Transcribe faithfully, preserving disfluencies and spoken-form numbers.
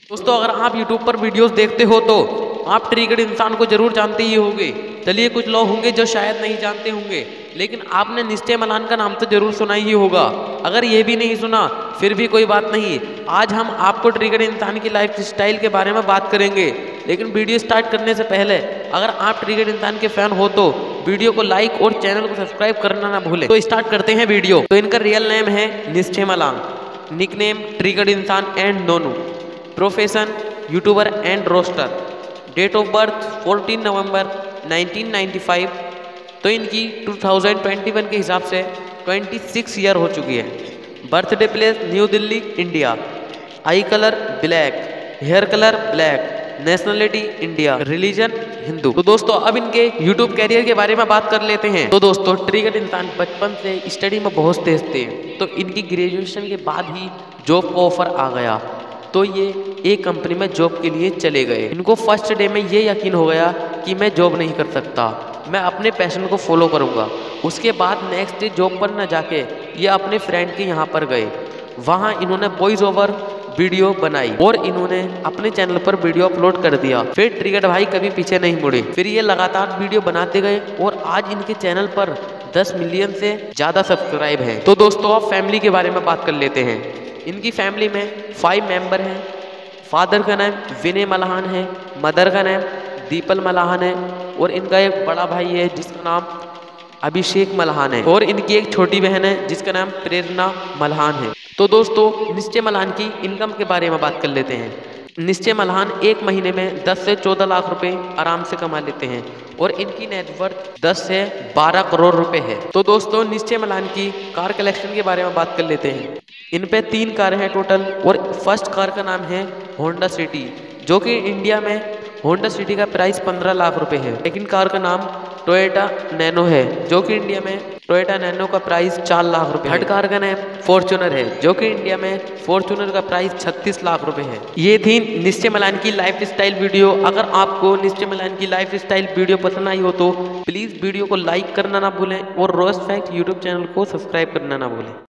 दोस्तों अगर आप यूट्यूब पर वीडियोस देखते हो तो आप ट्रिगर्ड इंसान को जरूर जानते ही होंगे। चलिए कुछ लोग होंगे जो शायद नहीं जानते होंगे, लेकिन आपने निश्चय मलान का नाम तो जरूर सुना ही होगा। अगर ये भी नहीं सुना फिर भी कोई बात नहीं, आज हम आपको ट्रिगर्ड इंसान की लाइफ स्टाइल के बारे में बात करेंगे। लेकिन वीडियो स्टार्ट करने से पहले अगर आप ट्रिगर्ड इंसान के फैन हो तो वीडियो को लाइक और चैनल को सब्सक्राइब करना ना भूलें। तो स्टार्ट करते हैं वीडियो। तो इनका रियल नेम है Nishchay Malan, nickname triggered Insaan and Nonu, profession YouTuber and roaster, date of birth चौदह नवंबर नाइनटीन नाइंटी फाइव। तो इनकी टू थाउजेंड ट्वेंटी वन के हिसाब से छब्बीस ईयर हो चुकी है। Birthday place new Delhi India, eye colour black, hair colour black, nationality India, religion Hindu. तो दोस्तों अब इनके यूट्यूब कैरियर के बारे में बात कर लेते हैं। तो दोस्तों ट्रिगर्ड इंसान बचपन से स्टडी में बहुत तेज थे, तो इनकी ग्रेजुएशन के बाद ही जॉब का ऑफर आ गया, तो ये एक कंपनी में जॉब के लिए चले गए। इनको फर्स्ट डे में ये यकीन हो गया कि मैं जॉब नहीं कर सकता, मैं अपने पैशन को फॉलो करूँगा। उसके बाद नेक्स्ट डे जॉब पर न जाके ये अपने फ्रेंड के यहाँ पर गए। वहाँ इन्होंने वॉइस ओवर वीडियो बनाई और इन्होंने अपने चैनल पर वीडियो अपलोड कर दिया। फिर ट्रिगर्ड भाई कभी पीछे नहीं मुड़े, फिर ये लगातार वीडियो बनाते गए और आज इनके चैनल पर दस मिलियन से ज़्यादा सब्सक्राइब हैं। तो दोस्तों अब फैमिली के बारे में बात कर लेते हैं। इनकी फैमिली में फाइव मेंबर हैं। फादर का नाम विनय मल्हान है, मदर का नाम दीपल मल्हान है और इनका एक बड़ा भाई है जिसका नाम अभिषेक मल्हान है और इनकी एक छोटी बहन है जिसका नाम प्रेरणा मल्हान है। तो दोस्तों निश्चय मल्हान की इनकम के बारे में बात कर लेते हैं। निश्चय मल्हान एक महीने में दस से चौदह लाख रुपए आराम से कमा लेते हैं और इनकी नेटवर्थ दस से बारह करोड़ रुपए है। तो दोस्तों निश्चय मल्हान की कार कलेक्शन के बारे में बात कर लेते हैं। इन पे तीन कार हैं टोटल और फर्स्ट कार का नाम है होंडा सिटी, जो कि इंडिया में होंडा सिटी का प्राइस पंद्रह लाख रुपए है। सेकंड कार का नाम टोयोटा नैनो है, जो कि इंडिया में टोयोटा नैनो का प्राइस चार लाख रुपए। थर्ड कार का नाम फॉर्च्यूनर है, जो कि इंडिया में फॉर्च्यूनर का प्राइस छत्तीस लाख रुपए है। ये थी निश्चय मल्हान की लाइफ स्टाइल वीडियो। अगर आपको निश्चय मल्हान की लाइफ स्टाइल वीडियो पसंद आई हो तो प्लीज वीडियो को लाइक करना ना भूलें और रोस्ट फैक्ट यूट्यूब चैनल को सब्सक्राइब करना ना भूलें।